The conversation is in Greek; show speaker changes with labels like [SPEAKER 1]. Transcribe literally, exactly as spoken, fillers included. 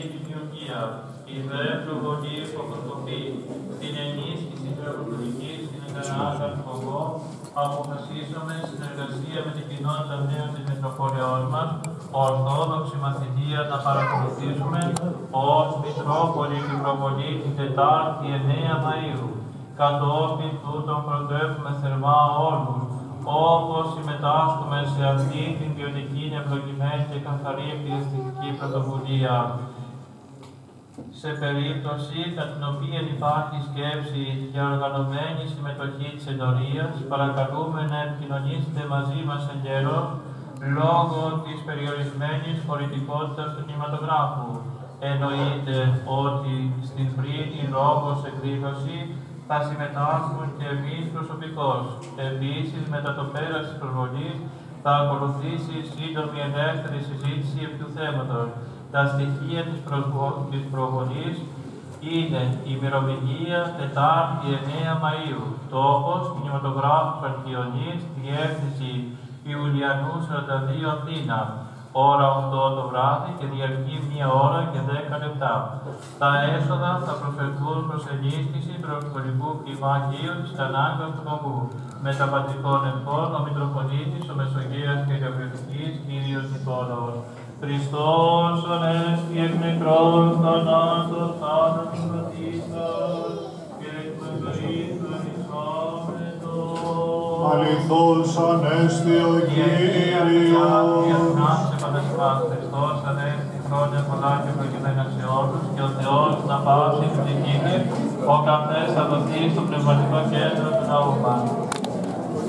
[SPEAKER 1] τη δημιουργία, η δε προβολή που αποσκοπεί, την ενίσχυση του Ευρωβουλικής, την εγκαράδα του φοβό, αποφασίσαμε συνεργασία με την κοινότητα νέων της Μητροπόλεως μας, ορθόδοξη μαθητεία να παρακολουθήσουμε ως Μητρόπολη και προβολή την Τετάρτη εννέα Μαΐου. Κατόπιν τούτων προτρέπουμε θερμά όλους, όπως συμμετάσχουμε σε αυτή την ποιοτική, ευλογημένη και καθαρή εκκλησιαστική πρωτοβουλία. Σε περίπτωση κατά την οποία υπάρχει σκέψη για οργανωμένη συμμετοχή της εντορίας, παρακαλούμε να επικοινωνήσετε μαζί μας εγκαίρως λόγω της περιορισμένης χωρητικότητας του κινηματογράφου. Εννοείται ότι στην πρίνη λόγος εκδήλωση θα συμμετάσχουν και εμείς προσωπικώς. Επίσης, μετά το πέρας της προβολής, θα ακολουθήσει σύντομη ελεύθερη συζήτηση επί του θέματος. Τα στοιχεία της, της προβολής είναι η ημερομηνία Τετάρτη εννέα Μαΐου, τόπος κινηματογράφος Αρχιονής, διεύθυνση Ιουλιανού σαράντα δύο Αθήνα, ώρα οκτώ το βράδυ και διαρκεί μία ώρα και δέκα λεπτά. Τα έσοδα θα προσφερθούν προς ενίσχυση του Ορθοδοξικού Κλιμακίου της Ανάγκας του Παγκού. Μεταπατρικών ευχών, ο Μητροπολίτης, ο Μεσογείας και Γεωγραφικής, Κύριος Νικόλαος. Χριστός ανέστη εκ νεκρών θανάτων θάνατος πατήσας και εκ μεγαλύτερου ανισάμετος.
[SPEAKER 2] Αληθώς ανέστη ο Κύριος.
[SPEAKER 1] Χριστός ανέστη χρόνια πολλά και προκειμένα σε όλους και ο Θεός να πάσει την ψυχή της, ο καθές θα δοθεί στο πνευματικό κέντρο του ναού μας.